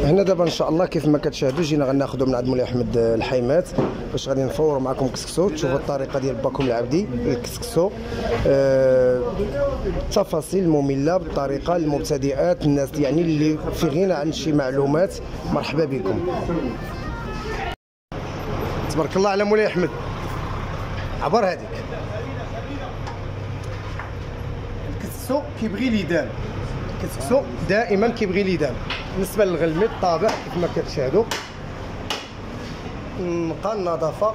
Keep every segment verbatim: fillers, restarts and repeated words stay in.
هنا دابا ان شاء الله كيف ما كتشاهدوا جينا غناخذوا من عند مولاي احمد الحيمات باش غادي نفوروا معكم كسكسو. تشوفوا الطريقه ديال باكم العبدي الكسكسو، أه تفاصيل ممله بالطريقه للمبتدئات، الناس يعني اللي في غنى عن شي معلومات. مرحبا بكم. تبارك الله على مولاي احمد. عبر هذيك الكسكسو كيبغي ليدان، الكسكسو دائما كيبغي ليدان. بالنسبه للغلميط طابع كيف ما كتشاهدوا، نقى النظافه.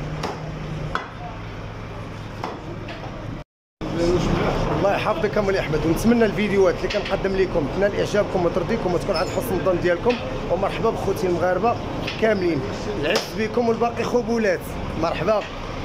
الله يحفظك مولاي احمد، ونتمنى الفيديوهات اللي كنقدم لكم تنال اعجابكم وترضيكم وتكون عند حسن الظن ديالكم. ومرحبا بخوتي المغاربه كاملين، العز بكم والباقي خبولات. مرحبا.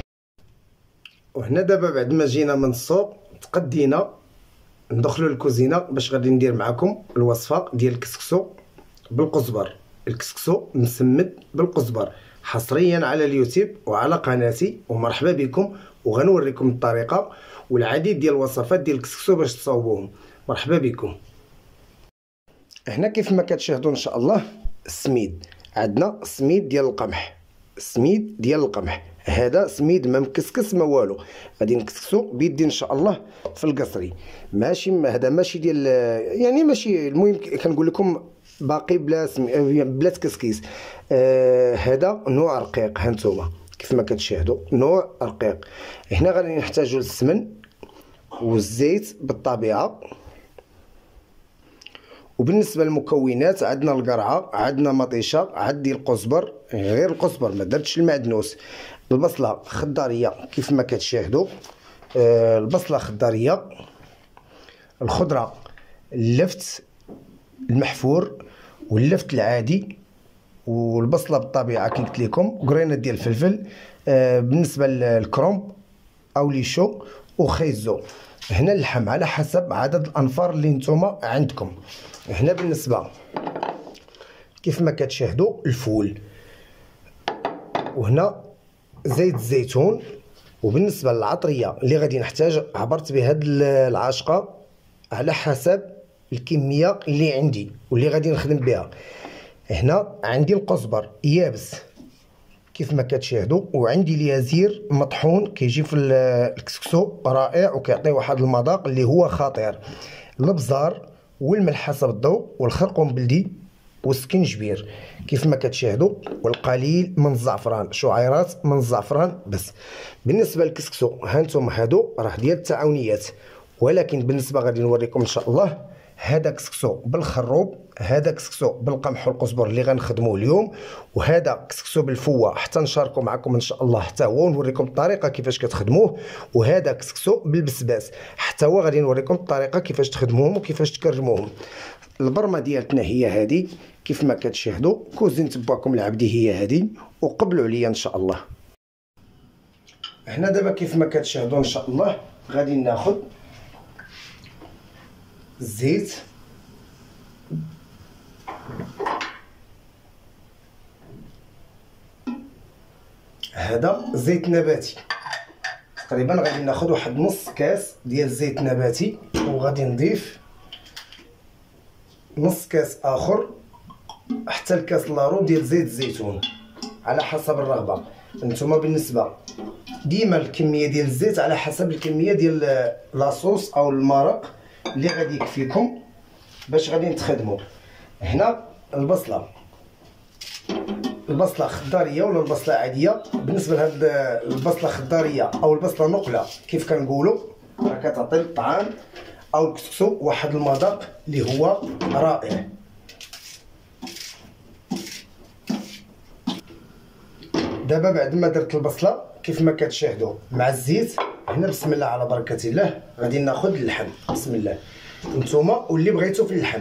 وهنا دابا بعد ما جينا من السوق تقدينا ندخلوا للكوزينه باش غادي ندير معكم الوصفه ديال الكسكسو بالقزبر. الكسكسو مسمد بالقزبر حصريا على اليوتيوب وعلى قناتي. ومرحبا بكم، وغنوريكم الطريقه والعديد ديال الوصفات ديال الكسكسو باش تصاوبوهم. مرحبا بكم. هنا كيف ما كتشاهدوا ان شاء الله السميد، عندنا سميد ديال القمح، سميد ديال القمح. هذا سميد ما مكسكس ما والو، غادي نكسكسو بيدي ان شاء الله في القصري. ماشي هذا ماشي ديال يعني ماشي المهم كنقول لكم باقي بلا سمي بلا تكسكيس. آه هذا نوع رقيق. ها نتوما كيف ما كتشاهدوا نوع رقيق. هنا غادي نحتاجوا السمن والزيت بالطبيعه. وبالنسبه للمكونات عندنا القرعه، عندنا مطيشه، عندي القزبر غير القزبر ما درتش المعدنوس، البصله خضاريه كيف ما كتشاهدوا، آه البصله خضاريه، الخضره اللفت المحفور واللفت العادي، والبصله بالطبيعه كي قلت لكم، قرينه ديال الفلفل، آه بالنسبه للكرومب او ليشو وخيزو. هنا اللحم على حسب عدد الانفار اللي نتوما عندكم. هنا بالنسبه كيف ما كتشاهدوا الفول، وهنا زيت الزيتون. وبالنسبه للعطريه اللي غادي نحتاج عبرت بهاد العاشقه على حسب الكميه اللي عندي واللي غادي نخدم بها. هنا عندي القزبر يابس كيف ما كتشاهدوا، وعندي اليازير مطحون كيجي في الكسكسو رائع وكيعطي واحد المذاق اللي هو خطير. البزار والملح حسب الضوء والخرقوم بلدي والسكنجبير كيف ما كتشاهدوا، والقليل من الزعفران، شعيرات من الزعفران بس. بالنسبه للكسكسو ها انتم هادو راه ديال التعاونيات، ولكن بالنسبه غادي نوريكم ان شاء الله هذا كسكسو بالخروب، هذا كسكسو بالقمح والقزبر اللي غنخدموه اليوم، وهذا كسكسو بالفوه حتى نشاركوا معكم ان شاء الله حتى هو ونوريكم الطريقه كيفاش كتخدموه، وهذا كسكسو بالبسباس حتى هو غادي نوريكم الطريقه كيفاش تخدموهم وكيفاش تكرموهم. البرمه ديالتنا هي هذه كيف ما كتشاهدوا، كوزينة باكم العبدي هي هذه، وقبلوا عليا ان شاء الله. هنا دابا كيف ما كتشاهدوا ان شاء الله غادي ناخذ الزيت، هذا زيت نباتي تقريبا غادي ناخذ واحد نص كاس ديال زيت نباتي، وغادي نضيف نص كاس اخر حتى الكاس لارو ديال زيت الزيتون على حسب الرغبه. نتوما بالنسبه ديما الكميه ديال الزيت على حسب الكميه ديال لاصوص او المرق اللي غادي يكفيكم باش غادي نتخدموا. هنا البصله، البصله خضاريه ولا البصله عاديه. بالنسبه لهاد البصله خضاريه او البصله نقله كيف كنقولوا راه كتعطي الطعام او الكسكسو واحد المذاق اللي هو رائع. دابا بعد ما درت البصله كيف ما كتشاهدوا مع الزيت، هنا بسم الله على بركه الله غادي ناخذ اللحم. بسم الله. نتوما واللي بغيتو في اللحم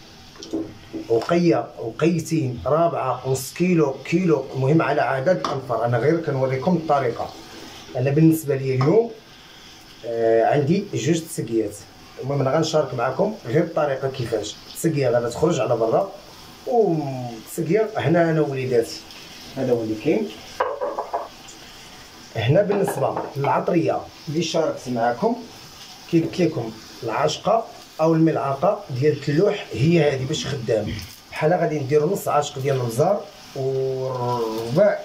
وقيه وقيتين رابعه نص كيلو كيلو، المهم على عدد الانفار. انا غير كنوريكم الطريقه. انا بالنسبه لي اليوم آه عندي جوج تسقيات، المهم انا غنشارك معكم غير الطريقه كيفاش. تسقيه غادا تخرج على برا، وتسقيه هنا انا وليداتي هذا هو اللي كاين. هنا بالنسبه للعطريه اللي شاركت معكم كي قلت لكم العاشقه او الملعقه ديال التلوح هي هذه باش خدام. بحال غادي نديرو نص عاشق ديال البزار وربع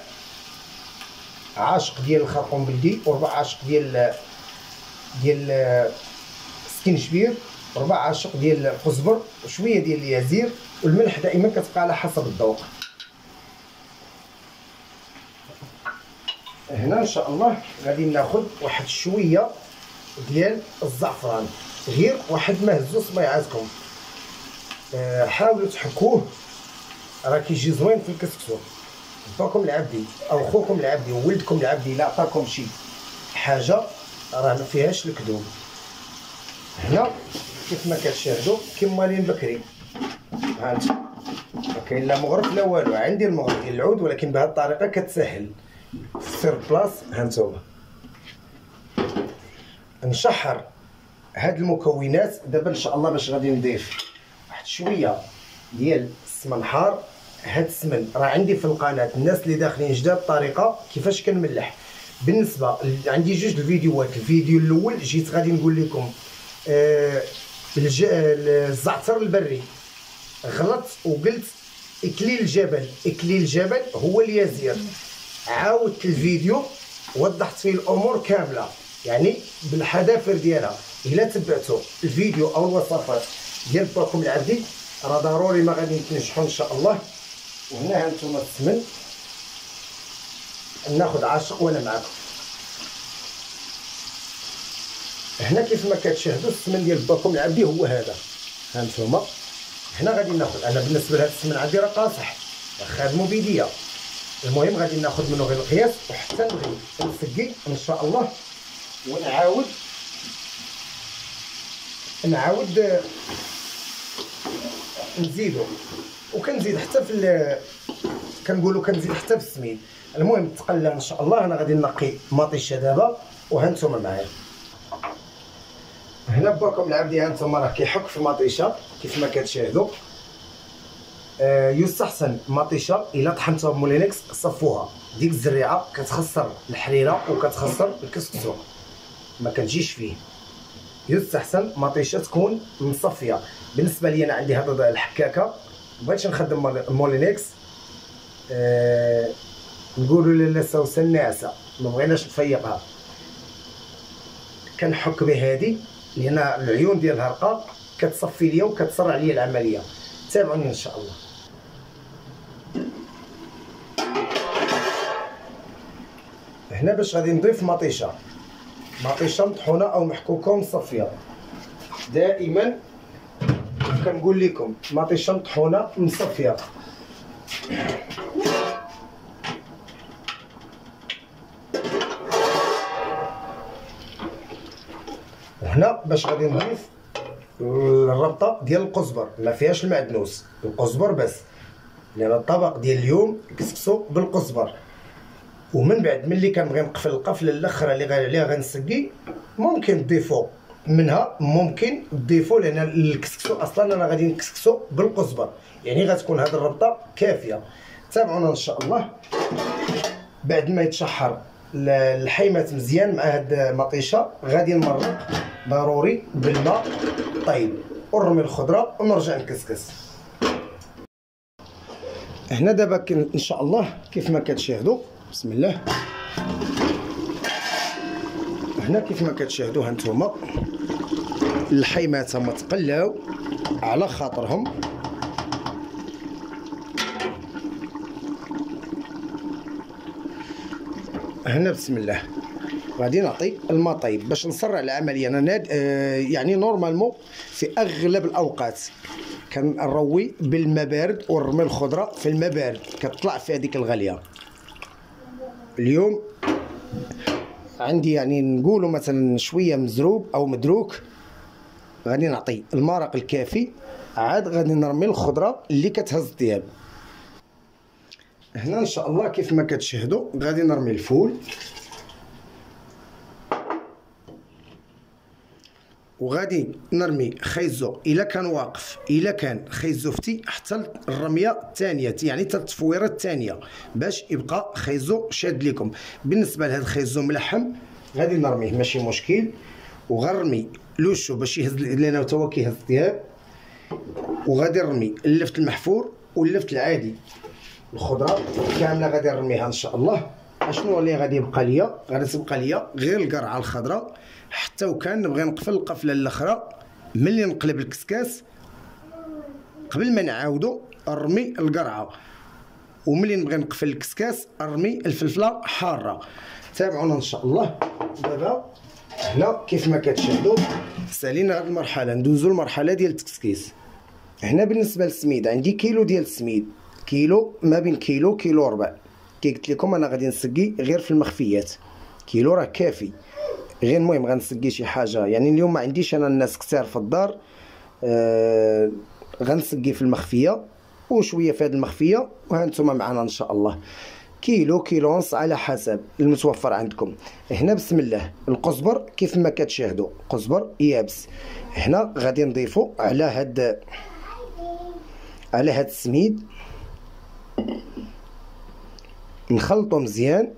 عاشق ديال الخرقوم بلدي وربع عاشق ديال ديال سكينجبير وربع عاشق ديال القزبر وشويه ديال اليازير، والملح دائما كتبقى على حسب الذوق. هنا ان شاء الله غادي ناخذ واحد شويه ديال الزعفران، غير واحد ما هزو صبيعاتكم. أه حاولوا تحكوه راه كيجي زوين في الكسكسو. باكم العبدي او خوكم العبدي وولدكم العبدي الا عطاكم شي حاجه راه ما فيهاش الكذوب. هنا كيف ما كتشاهدوا كمالين بكري، ها انت ما كاين لا مغرف لا والو، عندي المغرف ديال العود ولكن بهذه الطريقه كتسهل في سير بلاص. ها انتم نشحر هاد المكونات دابا ان شاء الله باش غادي نضيف واحد شويه ديال السمن حار. هاد السمن راه عندي في القناه، الناس اللي داخلين جداد الطريقه كيفاش كنملح. بالنسبه عندي جوج الفيديوهات، الفيديو الاول جيت غادي نقول لكم آه الج... الزعتر البري، غلطت وقلت اكليل الجبل، اكليل الجبل هو اليازير. عاودت الفيديو وضحت فيه الامور كامله يعني بالحذافير ديالها. الا تبعتوا الفيديو او الوصفات ديال باكم العبدي راه ضروري ما غادي تنجحوا ان شاء الله. وهنا ها نتوما السمن، ناخذ عاشق وانا معكم. هنا كيف ما كتشاهدوا السمن ديال باكم العبدي هو هذا. ها نتوما هنا غادي ناخذ، انا بالنسبه لهذا السمن عندي راه قاصح خادمو بيديا. المهم غادي ناخذ منه غير القياس وحتى نغلي نسقي ان شاء الله، ونعاود نعاود نزيدو. وكنزيد حتى في كنقولوا كنزيد حتى في السمين. المهم تقلى ان شاء الله. انا غادي نقي مطيشه دابا وها نتوما معايا. هنا باكم العبدي ها نتوما راه كيحك في المطيشه كيف ما كتشاهدوا. آه يستحسن مطيشه الا طحنتوها بمولينكس صفوها، ديك الزريعه كتخسر الحريره وكتخسر الكسكسو ما كتجيش فيه. يستحسن مطيشه تكون مصفيه. بالنسبه لي انا عندي هذا الحكاكه بغيتش نخدم مولينكس، آه نقولوا لاله سوسه الناعسه ما بغيناش نفيقها، كنحك بهذه لان العيون ديالها رقاق كتصفي ليا وكتسرع ليا العمليه. تابعوني ان شاء الله. هنا باش غادي نضيف مطيشه، مطيشه مطحونه او محكوكه ومصفيه. دائما كنقول لكم مطيشه مطحونه مصفيه. وهنا باش غادي نضيف الربطه ديال القزبر، ما فيهاش المعدنوس، القزبر بس، لان الطبق ديال اليوم كسكسو بالقزبر. ومن بعد ملي كنبغي نقفل القفله الاخرى اللي عليها غنسقي ممكن تضيفوا منها، ممكن تضيفوا لان الكسكسو اصلا انا غادي نكسكسو بالقزبر، يعني غتكون هذه الربطه كافيه. تابعونا ان شاء الله. بعد ما يتشحر الحيمات مزيان مع هاد المطيشه غادي نمرق ضروري بالماء طيب ونرمي الخضره ونرجع نكسكس. هنا دابا ان شاء الله كيف ما كتشاهدوا بسم الله. هنا كيف ما كتشاهدوا هانتوما الحيمات هما تقلاو على خاطرهم. هنا بسم الله غادي نعطي الماء طيب باش نسرع العمليه. انا ناد آه يعني نورمالمون في اغلب الاوقات كنروي بالماء بارد ونرمي الخضره في الماء بارد كتطلع في هذيك الغاليه. اليوم عندي يعني نقولوا مثلا شويه مزروب او مدروك، غادي نعطي المرق الكافي عاد غادي نرمي الخضره اللي كتهز الطياب. هنا ان شاء الله كيف ما كتشاهدوا غادي نرمي الفول وغادي نرمي خيزو الا كان واقف، الا كان خيزوفتي حتى الرميه الثانيه يعني حتى التفويره الثانيه باش يبقى خيزو شاد لكم. بالنسبه لهذا الخيزو ملحم غادي نرميه ماشي مشكل، وغنرمي لوشو باش يهز لنا حتى هو كيهز الطياب، وغادي نرمي اللفت المحفور واللفت العادي الخضره كامله غادي نرميها ان شاء الله. اشنو اللي غادي يبقى ليا؟ غادي تبقى ليا غير القرعه الخضراء، حتى وكان نبغي نقفل القفله الاخرى ملي نقلب الكسكاس قبل ما نعاودو نرمي القرعه، وملي نبغي نقفل الكسكاس نرمي الفلفله حاره. تابعونا ان شاء الله. دابا هنا كيف ما كتشاهدوا سالينا هذه المرحله، ندوزو المرحله ديال التكسكيس. هنا بالنسبه للسميد عندي كيلو ديال السميد، كيلو ما بين كيلو كيلو وربع. كي قلت لكم انا غادي نسقي غير في المخفيات، كيلو راه كافي. غير المهم غنسقي شي حاجه، يعني اليوم ما عنديش انا الناس كثار في الدار، آه غنسقي في المخفيه وشويه في هذه المخفيه، وها نتوما معنا ان شاء الله. كيلو كيلو ونص على حسب المتوفر عندكم. هنا بسم الله القزبر كيف ما كتشاهدوا قزبر يابس. هنا غادي نضيفو على هاد على هاد السميد، نخلطو مزيان،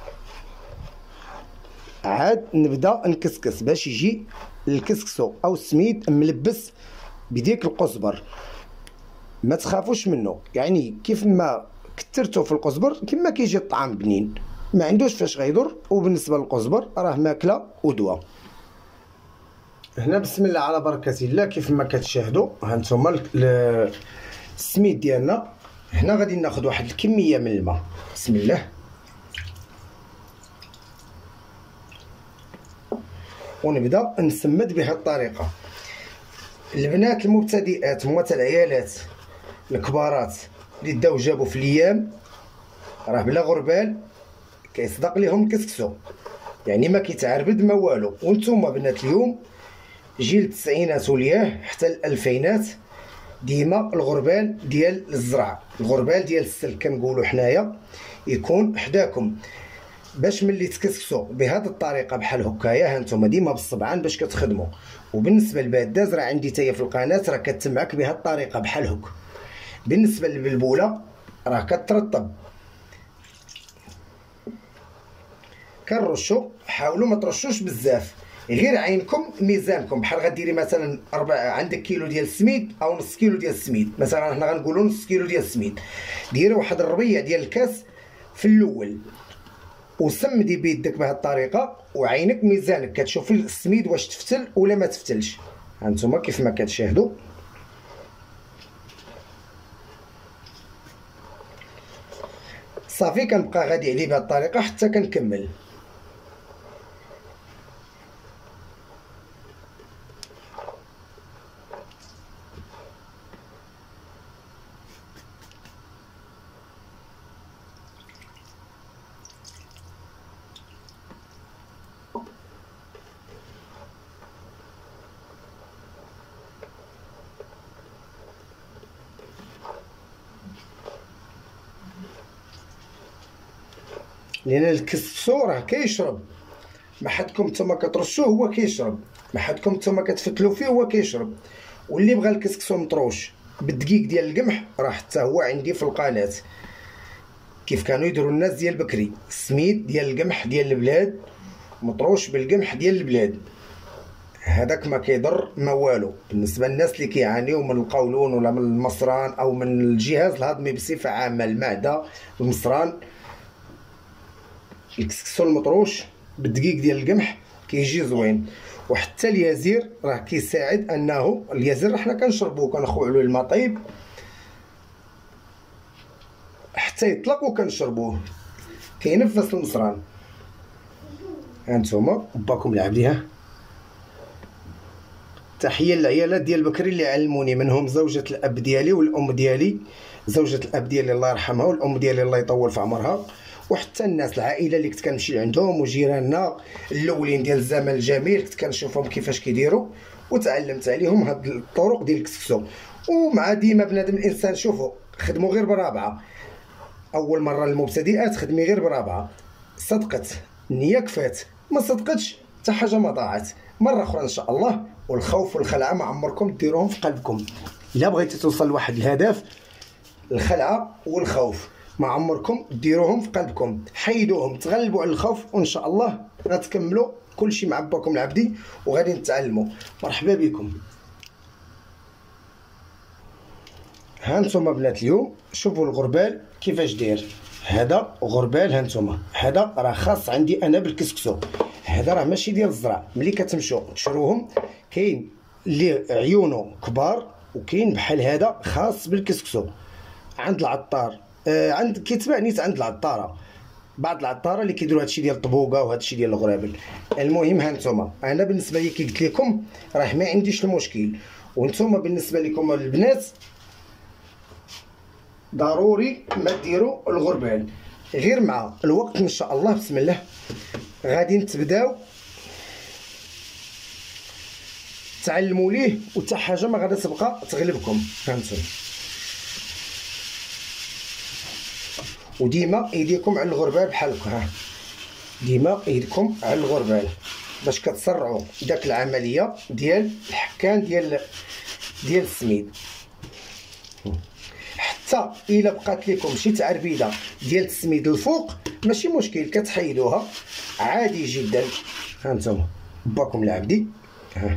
عاد نبدا نكسكس باش يجي الكسكسو او السميد ملبس بديك القزبر. ما تخافوش منه، يعني كيف ما كثرتو في القزبر كما كيجي الطعام بنين، ما عندوش فاش غيضر. وبالنسبه للقزبر راه ماكله ودواء. هنا بسم الله على بركه الله كيف ما كتشاهدوا ها نتوما السميد ديالنا. هنا غادي ناخذ واحد الكميه من الماء، بسم الله، ونبدا نسمد بهذه الطريقه. البنات المبتدئات هما تاع العيالات الكبارات اللي داو جابوا في الايام راه بلا غربال كيصدق ليهم كسكسو، يعني ما كيتعربد ما والو. وانتم بنات اليوم جيل التسعينات ولياه حتى الالفينات ديما الغربال ديال الزرع، الغربال ديال السلك كنقولوا حنايا، يكون حداكم باش ملي تكسكسوا بهذه الطريقه بحال هكايا. ها نتوما ديما بالصبعان باش كتخدموا. وبالنسبه للباداز راه عندي تاهي في القناه راه كتمعك بهذه الطريقه بحال هكا. بالنسبه للبلبوله راه كترطب، كنرشوا. حاولوا ما ترشوش بزاف، غير عينكم ميزانكم. بحال غديري مثلا أربعة عندك كيلو ديال السميد او نص كيلو ديال السميد، مثلا حنا غنقولوا نص كيلو ديال السميد، ديري واحد الربيع ديال الكاس في الاول وسمدي بيدك بهذه الطريقه، وعينك ميزانك كتشوفي السميد واش تفتل ولا ما تفتلش. هانتوما كيف ما كتشاهدوا صافي. كنبقى غادي عليه بهذه الطريقه حتى كنكمل. لان الكسكسو راه كيشرب، ما حدكم نتوما كترشوه هو كيشرب، ما حدكم نتوما كتفتلو فيه هو كيشرب. واللي بغى الكسكسو مطروش بالدقيق ديال القمح راه حتى هو عندي في القناه، كيف كانوا يديروا الناس ديال بكري، السميد ديال القمح ديال البلاد مطروش بالقمح ديال البلاد، هذاك ما كيضر ما والو. بالنسبه للناس اللي كيعانيو من القولون ولا من المصران او من الجهاز الهضمي بصفه عامه، المعده، المصران، الكسكسو المطروش بالدقيق ديال القمح كيجي زوين. وحتى اليازير راه كيساعد انه اليازير راه حنا كنشربوه كنخويو عليه الماء طيب حتى يطلق وكنشربوه، كينفس المصران. هانتوما باكم العبديها. تحيه للعيالات ديال بكري اللي علموني، منهم زوجة الاب ديالي والام ديالي، زوجة الاب ديالي الله يرحمها والام ديالي الله يطول في عمرها، وحتى الناس العائله اللي كنت كنمشي عندهم وجيراننا الاولين ديال الزمن الجميل كنت كنشوفهم كيفاش كيديروا وتعلمت عليهم هاد الطرق ديال الكسكسو. ومع ديما بنادم الانسان شوفوا خدموا غير برابعه، اول مره للمبتدئات خدمي غير برابعه، صدقت النيه كفات، ما صدقتش حتى حاجه ما ضاعت. مره اخرى ان شاء الله. والخوف والخلعه ما عمركم ديروهم في قلبكم. الا بغيتي توصل لواحد الهدف، الخلعه والخوف ما عمركم ديروهم في قلبكم، حيدوهم، تغلبوا على الخوف وان شاء الله غتكملوا كلشي مع باكم العبدي وغادي نتعلموا. مرحبا بكم. ها نتوما بنات اليوم شوفوا الغربال كيفاش داير. هذا غربال، ها نتوما هذا راه خاص عندي انا بالكسكسو. هذا راه ماشي ديال الزرع. ملي كتمشيو تشروهم كاين اللي عيونو كبار وكاين بحال هذا خاص بالكسكسو عند العطار. آه عند كيتباع نيت عند العطاره، بعض العطاره اللي كيديروا هادشي ديال الطبوقه وهادشي ديال الغرابل. المهم ها نتوما انا بالنسبه لي كي قلت لكم راه ما عنديش المشكل، وانتم بالنسبه لكم البنات ضروري ما ديروا الغربال. غير مع الوقت ان شاء الله بسم الله غادي تبداو تعلموا ليه وتا حاجه ما غادي تبقى تغلبكم. فهمتوا؟ وديما ايديكم على الغربال بحال هكا، ها ديما ايديكم على الغربال باش كتسرعوا داك العمليه ديال الحكان ديال ديال السميد. حتى الا بقات لكم شي تعربيده ديال السميد الفوق ماشي مشكل، كتحيدوها عادي جدا. ها نتوما باكم العبدي، ها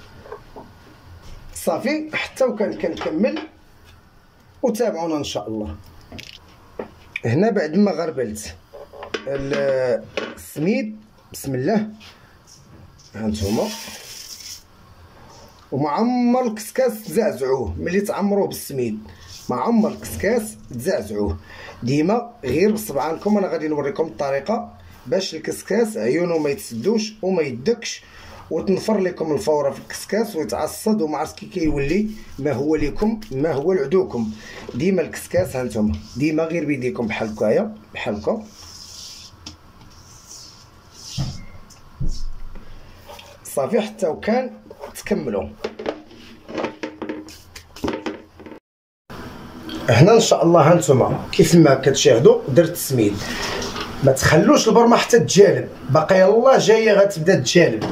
صافي حتى وكان كنكمل وتابعونا ان شاء الله. هنا بعد ما غربلت السميد بسم الله ها نتوما ومعمر الكسكاس تزعزعوه. ملي تعمروه بالسميد معمر الكسكاس تزعزعوه ديما غير بصبعانكم. انا غادي نوريكم الطريقه باش الكسكاس عيونه ما يتسدوش وما يدكش وتنفر لكم الفوره في الكسكاس ويتعصد وما عرفت كي كيولي ما هو لكم ما هو لعدوكم. ديما الكسكاس هانتوما ديما غير بيديكم بحال هكايا بحال هكا صافي حتى وكان تكملوا. هنا ان شاء الله هانتوما كيف ما كتشاهدوا درت السميد. ما تخلوش البرمه حتى تجالب، باقي يلاه جايه غتبدا تجالب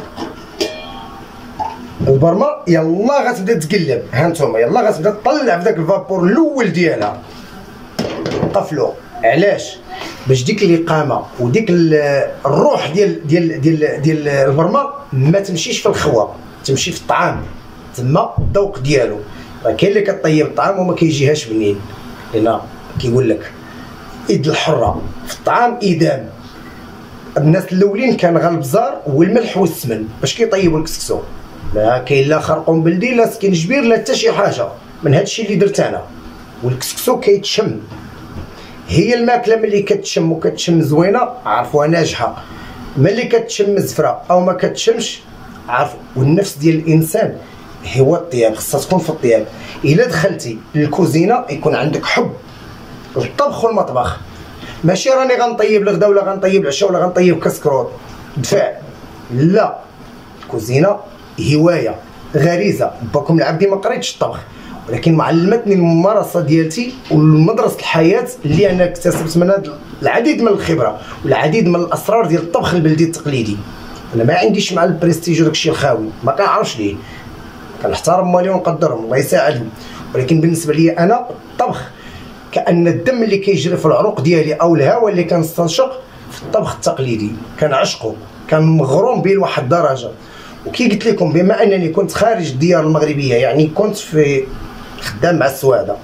البرمه، يلا غتبدا تقلب. ها نتوما يلا غتبدا تطلع في داك الفابور الاول ديالها. قفلوا علاش؟ باش ديك الاقامه وديك الروح ديال ديال ديال ديال البرمه ما تمشيش في الخوا، تمشي في الطعام تما الذوق ديالو. راه كاين اللي كطيب الطعام وما كيجيهاش بنين، لان كيقول لك ايد الحره في الطعام ايدام. الناس الاولين كان غير البزار والملح والسمن باش كيطيبوا الكسكسو. لا كاين لا خرقوم بلدي لا سكينجبير لا حتى شي حاجه من هادشي اللي درت انا. والكسكسو كيتشم، هي الماكله ملي كتشم وكتشم زوينه عرفوها ناجحه، ملي كتشم زفره او ما كتشمش عرف. والنفس ديال الانسان هو الطياب، خصها تكون في الطياب. الا دخلتي للكوزينه يكون عندك حب الطبخ والمطبخ، ماشي راني غنطيب الغدا ولا غنطيب العشاء ولا غنطيب كسكروط دفع. لا، الكوزينه هوايه غريزه. باكم العبدي ما قريتش الطبخ ولكن معلمتني الممارسه ديالتي ومدرسه الحياه اللي انا اكتسبت منها العديد من الخبره والعديد من الاسرار ديال الطبخ البلدي التقليدي. انا ما عنديش مع البريستيج وداكشي الخاوي، ما كنعرفش ليه، كنحترم مالي ونقدرهم الله يساعدهم. ولكن بالنسبه لي انا الطبخ كأن الدم اللي كيجري في العروق ديالي او الهواء اللي كنستنشق في الطبخ التقليدي. كنعشقو، كان مغروم به لواحد الدرجه. وكي قلت لكم بما انني كنت خارج الديار المغربيه، يعني كنت في خدام مع السواده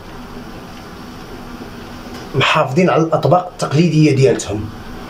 محافظين على الاطباق التقليديه ديالتهم،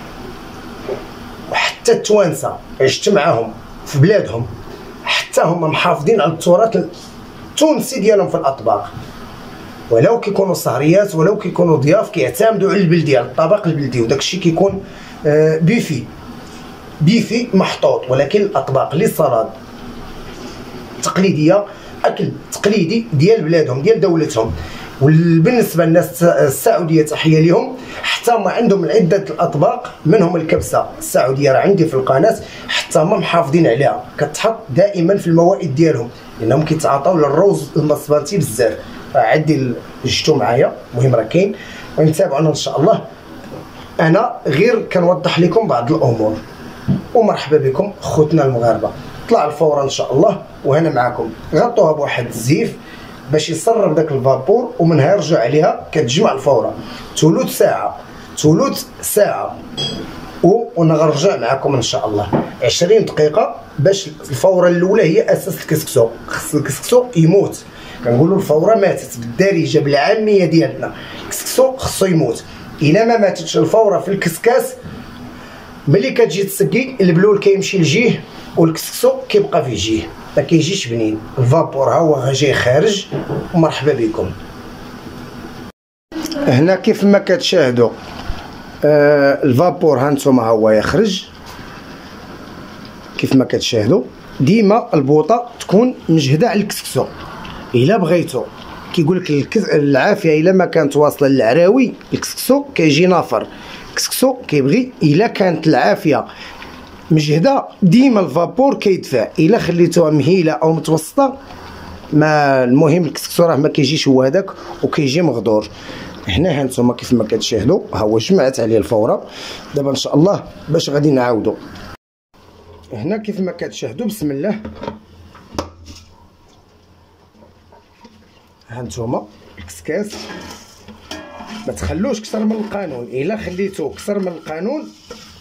وحتى التوانسه عشت معاهم في بلادهم حتى هما محافظين على التراث التونسي ديالهم في الاطباق. ولو كيكونوا سهريات ولو كيكونوا ضياف كيعتمدوا على البلدي، على الطبق البلدي، وداك الشيء كيكون بيفي بيفي محطوط. ولكن الاطباق لي صالاد تقليديه، اكل تقليدي ديال بلادهم ديال دولتهم. وبالنسبه للناس السعوديه تحيه لهم، حتى ما عندهم عده الاطباق منهم الكبسه السعوديه راه عندي في القناه، حتى ما محافظين عليها كتحط دائما في الموائد ديالهم لانهم كيتعاطاو للروز المصبانتي بزاف. عندي جبتو معايا، المهم راه كاين ونتابعونا ان شاء الله. انا غير كنوضح لكم بعض الامور. ومرحبا بكم خوتنا المغاربه. طلع الفوره ان شاء الله وهنا معكم. غطوها بواحد الزيف باش يسرب داك الفابور ومنها يرجع عليها كتجمع الفوره ثلث ساعه ثلث ساعه ونرجع معكم ان شاء الله عشرين دقيقه باش الفوره الاولى هي اساس الكسكسو. خص الكسكسو يموت كنقولوا الفوره ماتت بالدارجه بالعاميه ديالنا. الكسكسو خصو يموت. الا ما ماتتش الفوره في الكسكاس، ملي كتجي تسقي البلول كيمشي لجيه والكسكسو كيبقى في جيه، ما كيجيش بنين. الفابور ها هو جاي خارج. ومرحبا بكم. هنا كيف ما كتشاهدوا آه الفابور ها نتوما ها هو يخرج كيف ما كتشاهدوا. ديما البوطه تكون مجهده على الكسكسو. الا بغيتو كيقول لك العافيه الا ما كانت واصله للعراوي الكسكسو كيجي نافر. الكسكسو كيبغي الا كانت العافيه مجهده ديما الفابور كيدفع. الا خليتوها مهيله او متوسطه ما المهم الكسكسو راه ما كيجيش هو هذاك وكيجي مغدور. هنا ها نتوما كيف ما كتشاهدوا ها هو جمعت عليه الفوره. دابا ان شاء الله باش غادي نعاودوا. هنا كيف ما كتشاهدوا بسم الله ها نتوما الكسكاس ما تخلوش كثر من القانون. الا خليتوه كثر من القانون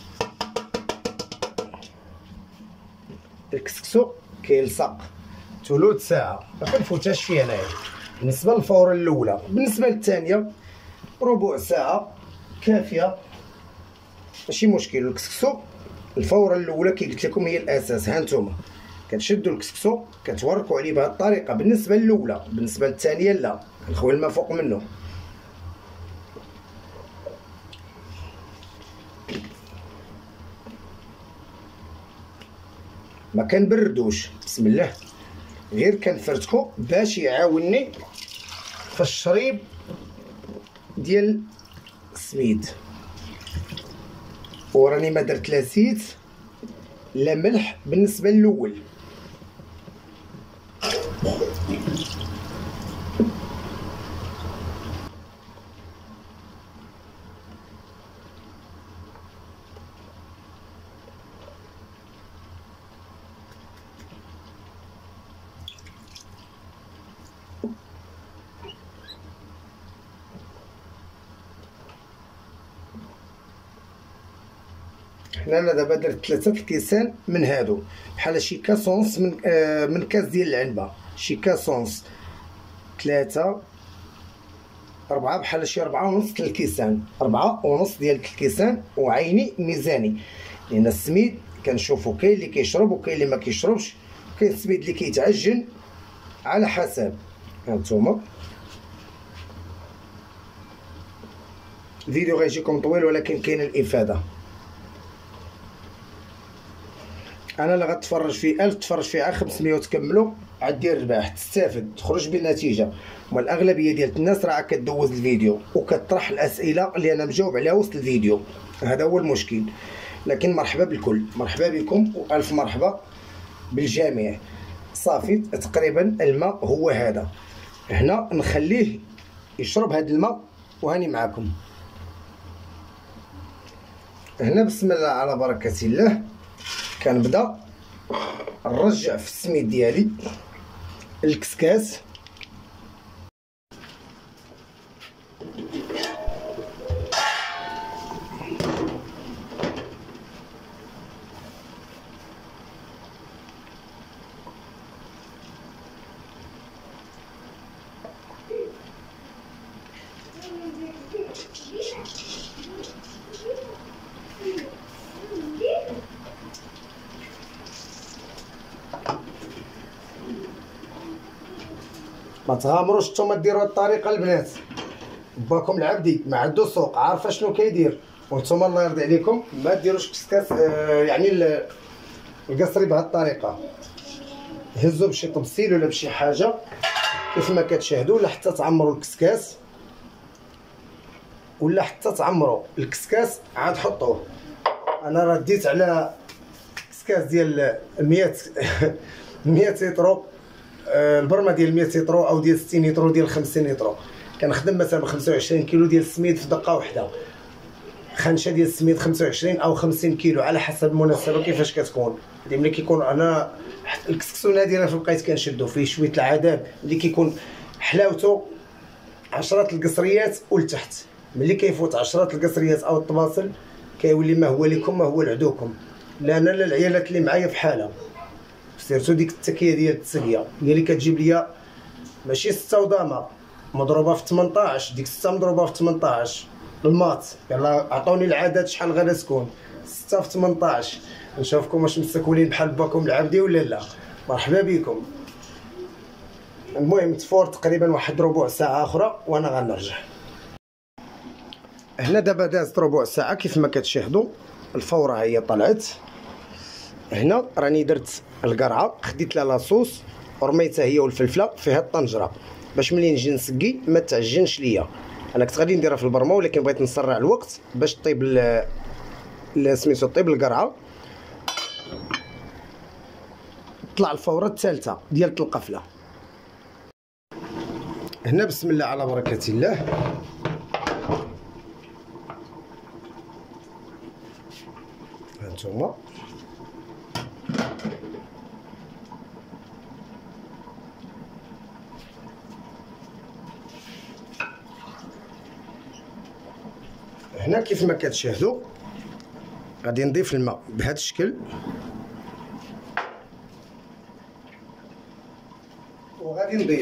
الكسكسو كيلصق ثلث ساعه ما كنفوتهاش فيها انايا. بالنسبه للفوره الاولى. بالنسبه للثانيه ربع ساعه كافيه ماشي مشكل. الكسكسو الفوره الاولى كي قلت لكم هي الاساس. ها نتوما كتشدوا الكسكسو كتوركوا عليه بهذه الطريقه. بالنسبه الاولى. بالنسبه للثانيه لا، كنخوي الماء فوق منه. ما كنبردوش بسم الله، غير كنفرتكو باش يعاونني في الشريب ديال السميد. وراني ما درت لا زيت لا ملح بالنسبه للاول. حنا انا دابا درت ثلاثه الكيسان من هادو بحال شي كاسونس من آه من كاس ديال العنبه. شي كاسونس ثلاثه أربعة بحال شي أربعة ونص الكيسان. أربعة ونص ديال الكيسان وعيني ميزاني. لأن السميد كنشوفو كاين اللي كيشرب وكاين اللي ما كيشربش. كاين السميد اللي كيتعجن على حسب. هانتوما الفيديو غيجيكم طويل ولكن كاين الإفادة. انا اللي غتفرج فيه ألف تفرج فيه خمسمية وتكملوا عاد دير رباح تستافد تخرج بالنتيجه. والاغلبيه ديال الناس راه كدوز الفيديو وكطرح الاسئله اللي انا مجاوب عليها وسط الفيديو. هذا هو المشكل. لكن مرحبا بالكل، مرحبا بكم والف مرحبا بالجميع. صافي تقريبا الماء هو هذا. هنا نخليه يشرب هذا الماء وهاني معكم. هنا بسم الله على بركه الله كنبدا نرجع في السميد ديالي الكسكاس. ما تغامروش نتوما ديروا هاد الطريقه البنات. باكم العبدي ما عندو سوق عارفه شنو كيدير. وانتوما الله يرضي عليكم ما ديروش كسكاس آه يعني القصري بهاد الطريقه. هزوا بشي طبسيل ولا بشي حاجه كيف ما كتشاهدوا ولا حتى تعمروا الكسكاس ولا حتى تعمروا الكسكاس عاد حطوه. انا راه ديت على كسكاس ديال مية مية لتر. البرمه ديال مية لتر او ديال ستين لتر ديال خمسين لتر. كنخدم مثلا خمسة وعشرين كيلو ديال السميد في دقه واحده. خنشه ديال السميد خمسة وعشرين او خمسين كيلو على حسب المناسبه كيفاش كتكون. هادي ملي كيكون انا الكسكسو نادرا في بقيت كنشدو فيه شويه العذاب اللي كيكون حلاوته عشرات القصريات ولتحت. ملي كيفوت عشرات القصريات او الطباصل كيولي ما هو لكم ما هو لعدوكم. لا انا لا العيالات اللي معايا في حاله. سيرتو ديك التكيه ديال التسقيه هي اللي كتجيب ليا ماشي ستة وضامه مضروبه في ثمنطاش، ديك ستة مضروبه في ثمنطاش المات. يلا عطوني العدد شحال غادا تكون، ستة في ثمنطاش. نشوفكم واش مسكولين بحال باكم العبدي ولا لا. مرحبا بكم. المهم تفور تقريبا واحد ربع ساعه اخرى وانا غنرجع. هنا دابا دازت ربع ساعه كيف ما كتشاهدوا الفوره هي طلعت. هنا راني درت القرعه، خديت لها لاصوص ورميتها هي والفلفله فيها الطنجره باش ملي نجي نسقي ما تعجنش ليا. انا كنت غادي نديرها في البرمه ولكن بغيت نسرع الوقت باش طيب سميتو طيب القرعه. طلع الفوره الثالثه ديال القفله. هنا بسم الله على بركه الله. هانتوما هنا كيف ما كتشاهدوا غادي نضيف الماء بهذا الشكل، وغادي نضيف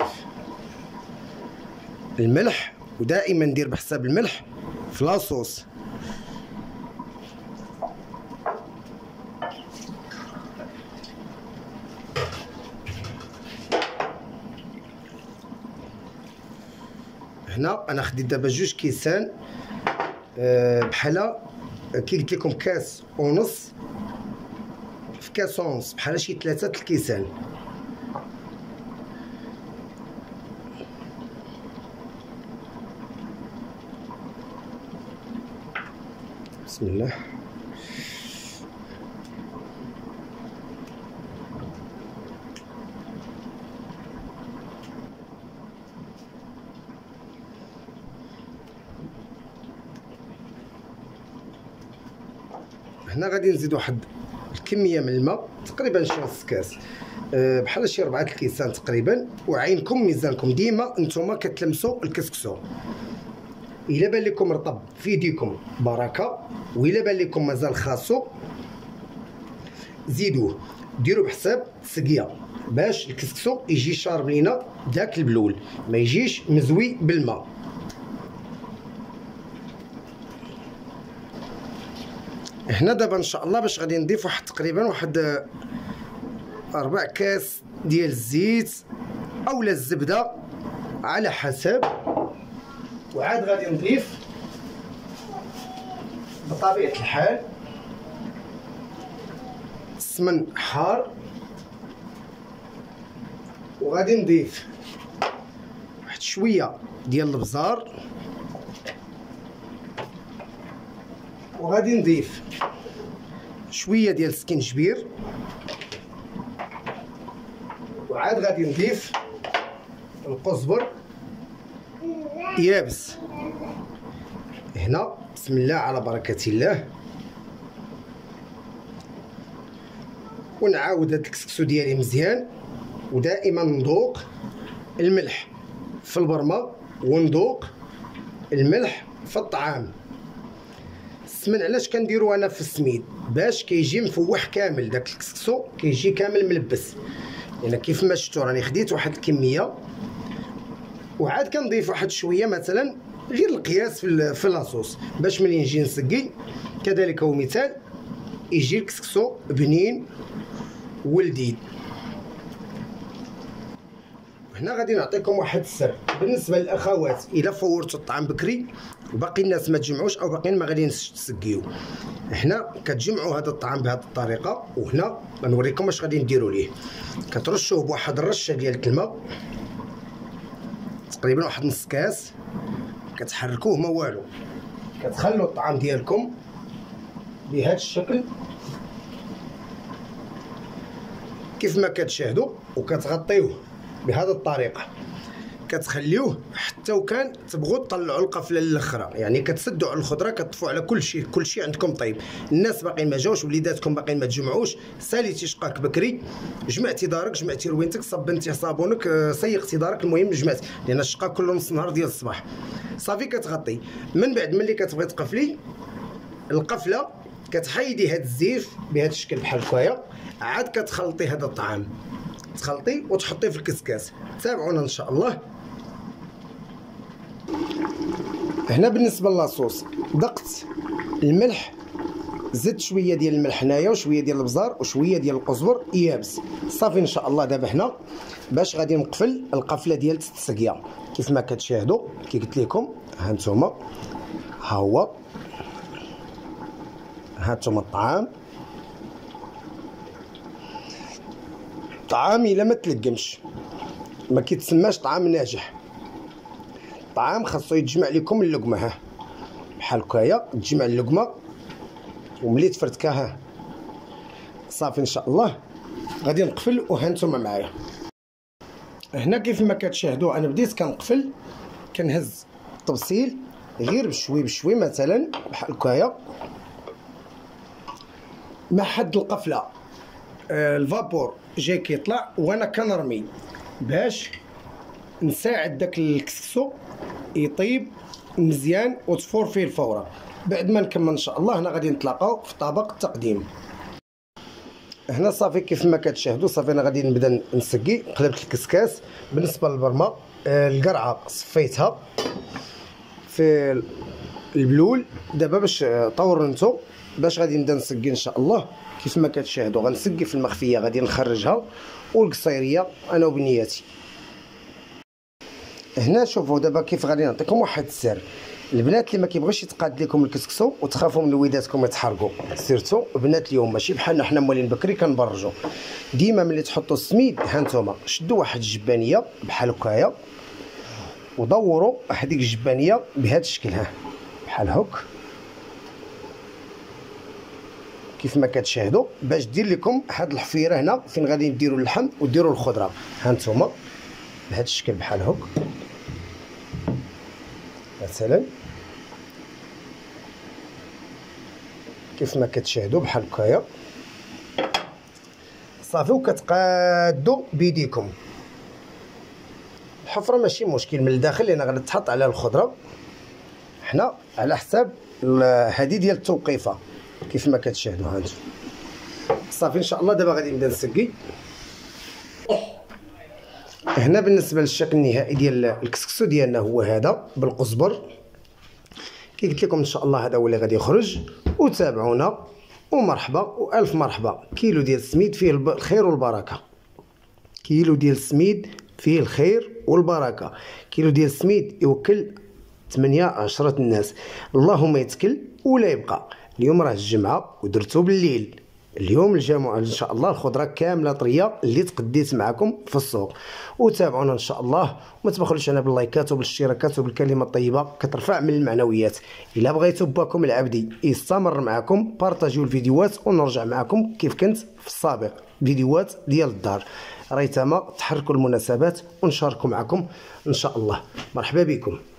الملح، ودائما ندير بحساب الملح في لاصوص. هنا انا خديت دابا جوج كيسان أه بحال كي قلت لكم كاس ونص في كاس ونص، بحال شي ثلاثه الكيسان. بسم الله. هنا غادي نزيد واحد الكميه من الماء تقريبا شي نص كاس، أه بحال شي ربعه الكيسان تقريبا. وعينكم ميزانكم ديما نتوما كتلمسوا الكسكسو. الا بان لكم رطب في يديكم بركه، والا بان لكم مازال خاصو زيدوه. ديروا بحساب السقيه باش الكسكسو يجي شارب لينا داك البلول، ما يجيش مزوي بالماء. هنا دابا ان شاء الله باش غادي نضيف واحد تقريبا واحد اربع كاس ديال الزيت اولا الزبده على حسب. وعاد غادي نضيف بطبيعه الحال السمن حار، وغادي نضيف واحد شويه ديال البزار، وغادي نضيف شويه ديال السكنجبير، وعاد غادي نضيف القزبر يابس. هنا بسم الله على بركه الله. ونعاود هاد الكسكسو ديالي مزيان، ودائما نذوق الملح في البرمه ونذوق الملح في الطعام. السمن علاش كنديرو انا في السميد؟ باش كيجي مفوح كامل داك الكسكسو، كيجي كامل ملبس. يعني كيف ما شفتوا راني خديت واحد الكميه، وعاد كنضيف واحد شويه مثلا غير القياس في في لاصوص باش ملي نجي نسقي كذلك هو مثال يجي الكسكسو بنين ولذيذ. هنا غادي نعطيكم واحد السر بالنسبه للاخوات، الا فورتوا الطعام بكري وباقي الناس ما تجمعوش او باقيين ما غاديينش تسقيو، هنا كتجمعوا هذا الطعام بهذه الطريقه. وهنا غنوريكم واش غادي نديروا ليه. كترشوه بواحد الرشه ديال الماء تقريبا واحد نص كاس، كتحركوه ما والو، كتخلوا الطعام ديالكم بهذا الشكل كيف ما كتشاهدوا، وكتغطيوه بهذه الطريقه. كتخليوه حتى وكان تبغوا تطلعوا القفله للاخرى، يعني كتسدوا على الخضره، كتطفوا على كل شيء، كل شيء عندكم طيب. الناس باقيين ما جاوش، وليداتكم باقيين ما تجمعوش، ساليتي شقاك بكري، جمعتي دارك، جمعتي روينتك، صبنتي صابونك، سيقتي دارك، المهم جمعتي، لان الشقا كله نص نهار ديال الصباح صافي كتغطي. من بعد ملي كتبغي تقفلي القفله كتحيدي هاد الزيف بهذا الشكل بحال هكايا، عاد كتخلطي هذا الطعام تخلطي وتحطيه في الكسكاس. تابعونا ان شاء الله. هنا بالنسبه لاصوص دقت الملح، زدت شويه ديال الملح هنايا وشويه ديال البزار وشويه ديال القزبر يابس. صافي ان شاء الله. دابا هنا باش غادي نقفل القفله ديال التسقيه كيف ما كتشاهدوا كي قلت لكم. ها نتوما ها هو، ها نتوما الطعام. طعام الا ما تلقمش ما كيتسماش طعام ناجح. طعام خاصو يتجمع لكم اللقمه. ها بحال هكايا تجمع اللقمه وملي تفرتكها صافي ان شاء الله. غادي نقفل وها نتوما معايا. هنا كيف ما كتشاهدوا انا بديت كنقفل، كنهز الطبسيل غير بشوي بشوي مثلا بحال هكايا مع حد القفله. آه الفابور جاي كيطلع وانا كنرمي باش نساعد داك الكسكسو يطيب مزيان وتفور فيه الفوره. بعد ما نكمل ان شاء الله هنا غادي نتلاقاو في طبق التقديم. هنا صافي كيف ما كتشاهدوا صافي انا غادي نبدا نسقي. قلبت الكسكاس. بالنسبه للبرمه آه القرعه صفيتها في البلول. دابا باش طورنتو باش غادي نبدا نسقي ان شاء الله. كيف ما كتشاهدوا غنسقي في المخفيه غادي نخرجها، والقصيريه انا وبنياتي. هنا شوفوا دابا كيف غادي نعطيكم واحد السر. البنات اللي ما كيبغيش يتقاد لكم الكسكسو وتخافوا من وليداتكم يتحرقوا، سيرتو بنات اليوم ماشي بحالنا حنا موالين بكري كنبرجوا. ديما ملي تحطوا السميد ها نتوما شدوا واحد الجبانيه بحال هكايا ودوروا هذيك الجبانيه بهذا الشكل. ها بحال هك كيف ما كتشاهدوا باش دير لكم هاد الحفيره هنا فين غادي نديروا اللحم وديروا الخضره. ها نتوما بهذا الشكل بحال هك مثلا كيف ما كتشاهدوا بحال هكايا صافي. وكتقادوا بيديكم. الحفره ماشي مشكل من الداخل لان غادي تحط على الخضره. حنا على حساب هذه ديال التوقيفه كيف ما كتشاهدوا. ها انتم صافي ان شاء الله. دابا غادي نبدا نسقي. هنا بالنسبه للشكل النهائي ديال الكسكسو ديالنا هو هذا بالقزبر كي قلت لكم ان شاء الله. هذا هو اللي غادي يخرج. وتابعونا ومرحبا والف مرحبا. كيلو ديال السميد فيه الخير والبركه. كيلو ديال السميد فيه الخير والبركه. كيلو ديال السميد يوكل ثمانية عشرة الناس. اللهم يتكل ولا يبقى. اليوم راه الجمعه ودرتو بالليل. اليوم الجمعة ان شاء الله الخضره كامله طريه اللي تقديت معكم في السوق. وتابعونا ان شاء الله وما تبخلوش علينا باللايكات وبالاشتراكات وبالكلمه الطيبه كترفع من المعنويات. الا بغيتوا باكم العبدي يستمر معكم بارطاجيو الفيديوهات ونرجع معكم كيف كنت في السابق فيديوهات ديال الدار. ريتما تحركوا المناسبات ونشاركوا معكم ان شاء الله. مرحبا بكم.